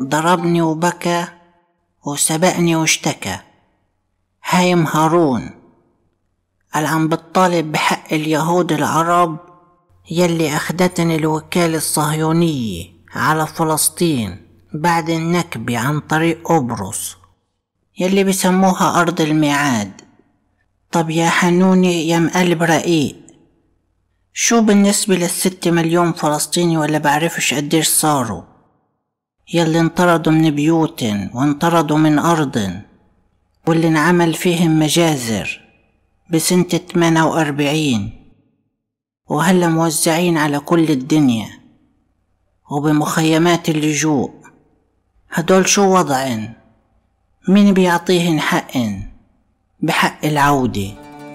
ضربني وبكى وسبقني واشتكى. هايم هارون قال عم بتطالب بحق اليهود العرب يلي أخدتني الوكالة الصهيونية على فلسطين بعد النكبة عن طريق قبرص يلي بسموها أرض الميعاد. طب يا حنوني يا مقلب رقيق، شو بالنسبة لل6 مليون فلسطيني ولا بعرفش قديش صاروا يلي انطردوا من بيوت وانطردوا من أرض واللي انعمل فيهم مجازر بسنة 48 وهلا موزعين على كل الدنيا وبمخيمات اللجوء. هدول شو وضعن؟ مين بيعطيهن حقن بحق العودة؟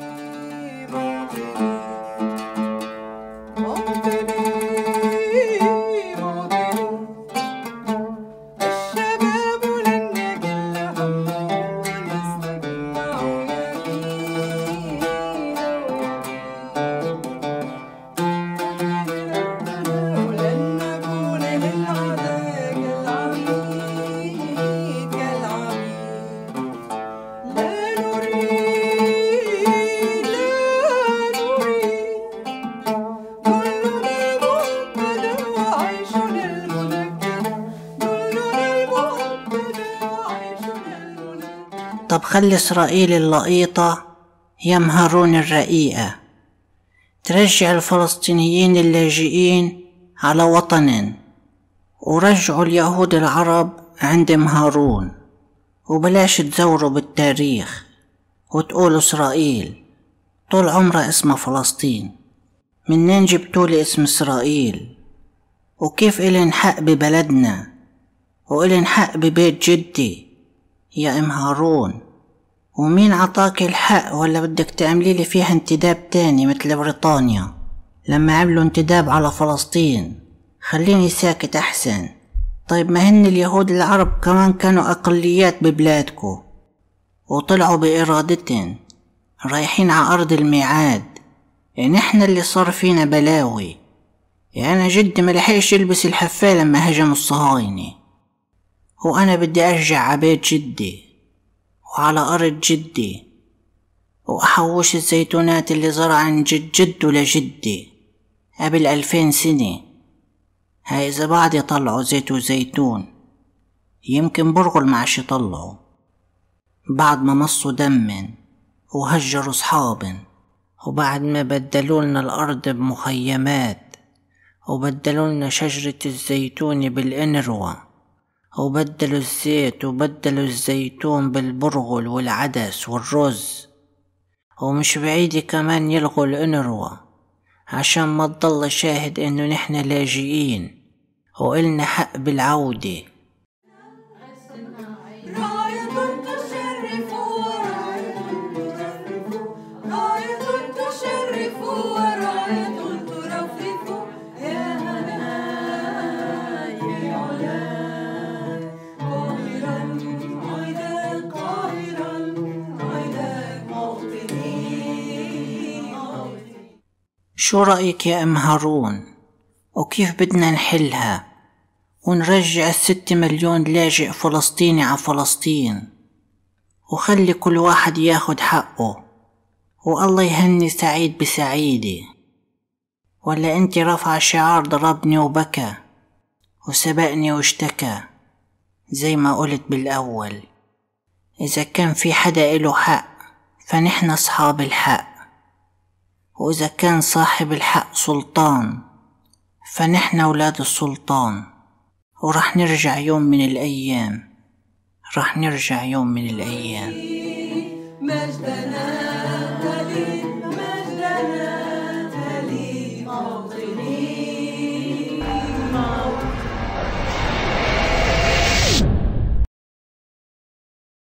طب خلي إسرائيل اللقيطة يم هارون الرقيقة ترجع الفلسطينيين اللاجئين على وطن ورجعوا اليهود العرب عند هارون، وبلاش تزوروا بالتاريخ وتقولوا إسرائيل طول عمرها اسمها فلسطين. منين جبتولي اسم إسرائيل؟ وكيف إلين حق ببلدنا وإلين حق ببيت جدي يا ام هارون؟ ومين عطاك الحق ولا بدك تعملي لي فيها انتداب تاني مثل بريطانيا لما عملوا انتداب على فلسطين؟ خليني ساكت احسن. طيب ما هن اليهود العرب كمان كانوا اقليات ببلادكو وطلعوا بارادتن رايحين على ارض الميعاد. يعني احنا اللي صار فينا بلاوي. يعني انا جدي ملحقش يلبس الحفاة لما هجموا الصهاينة، وأنا بدي أرجع عبيت جدي وعلى أرض جدي وأحوش الزيتونات اللي زرع عن جد جده لجدي قبل 2000 سنة. هاي إذا بعد يطلعوا زيت وزيتون يمكن برغل ما عش يطلعوا بعد ما مصوا دم وهجروا صحابن، وبعد ما بدلولنا الأرض بمخيمات وبدلولنا شجرة الزيتون بالإنروة وبدلوا الزيت وبدلوا الزيتون بالبرغل والعدس والرز. ومش بعيد كمان يلغوا الأنروة عشان ما تضل شاهد انه نحن لاجئين وإلنا حق بالعودة. شو رأيك يا ام هارون؟ وكيف بدنا نحلها ونرجع 6 مليون لاجئ فلسطيني على فلسطين وخلي كل واحد ياخد حقه والله يهني سعيد بسعيدة؟ ولا انت رافعة شعار ضربني وبكى وسبقني واشتكى زي ما قلت بالأول؟ إذا كان في حدا إله حق فنحن أصحاب الحق، وإذا كان صاحب الحق سلطان فنحن أولاد السلطان، ورح نرجع يوم من الأيام، رح نرجع يوم من الأيام.